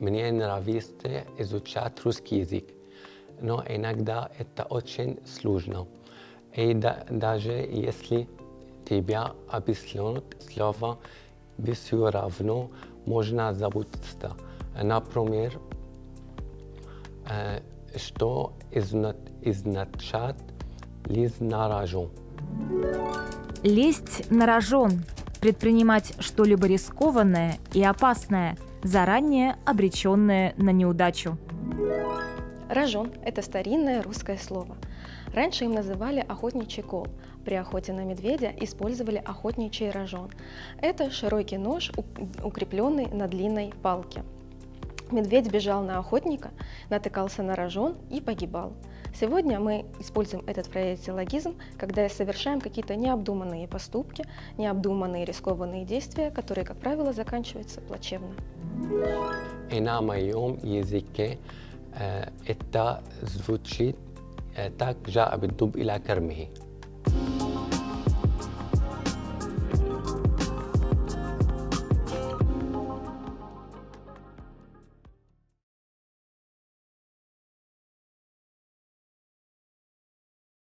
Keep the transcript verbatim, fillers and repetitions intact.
мне нравится изучать русский язык, но иногда это очень сложно. И да, даже если тебя объяснят слова, все равно можно забыться. Например, что означает лезть на рожон. Лезть на рожон – предпринимать что-либо рискованное и опасное, заранее обреченное на неудачу. Рожон – это старинное русское слово. Раньше им называли охотничий кол. При охоте на медведя использовали охотничий рожон. Это широкий нож, укрепленный на длинной палке. Медведь бежал на охотника, натыкался на рожон и погибал. Сегодня мы используем этот фразеологизм, когда совершаем какие-то необдуманные поступки, необдуманные рискованные действия, которые, как правило, заканчиваются плачевно. И на моем языке это звучит так: جاء بالدب إلى كرمه.